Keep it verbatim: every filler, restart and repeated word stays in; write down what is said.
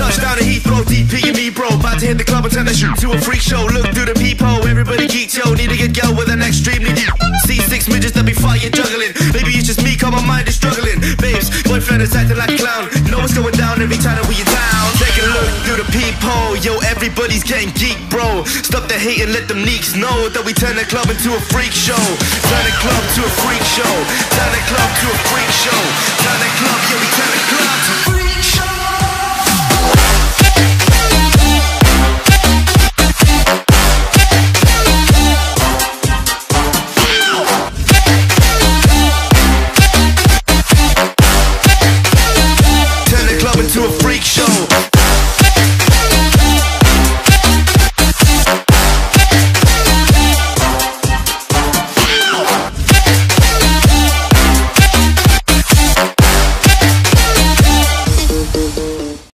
Touchdown to Heathrow, D P and me bro. About to hit the club and turn the shoot to a freak show. Look through the peephole, everybody geek yo. Need to get girl with an extremely deep. See six midgets that be fire juggling. Maybe it's just me, cause my mind is struggling. Babes, boyfriend is acting like a clown. You know what's going down every time that we are down. Take a look through the peephole, yo, everybody's getting geek bro. Stop the hate and let them neeks know that we turn the club into a freak show. Turn the club to a freak show. Turn the club to a freak show. Turn the club, yeah, we turn the club to a freak show. Turn the club into a freak show.